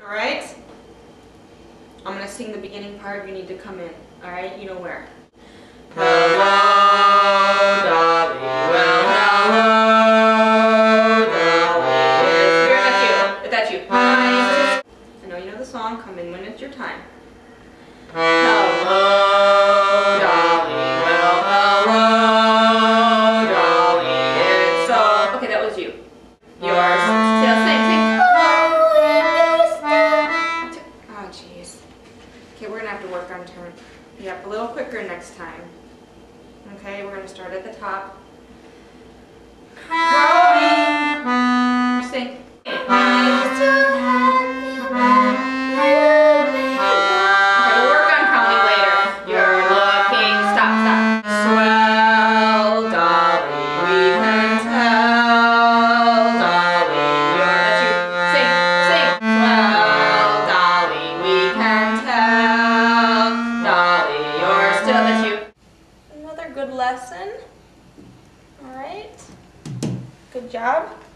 All right? I'm going to sing the beginning part. You need to come in. All right? You know where. Hello, Dolly. Well, hello, Dolly. That's you. I know you know the song. Come in when it's your time. Hello, Dolly. Well, hello, Dolly. It's so... Okay, that was you. Yours. Still sing. Oh, jeez. Okay, we're going to have to work on turn. Yep, a little quicker next time. Okay, we're going to start at the top. Growing. Sing. Okay, we'll work on counting later. You're looking. Stop. Swell, Dolly, we can tell. Dolly, that's you. Sing. Swell, Dolly, we can tell. Dolly, you're still, that's you. Another good lesson. All right. Good job.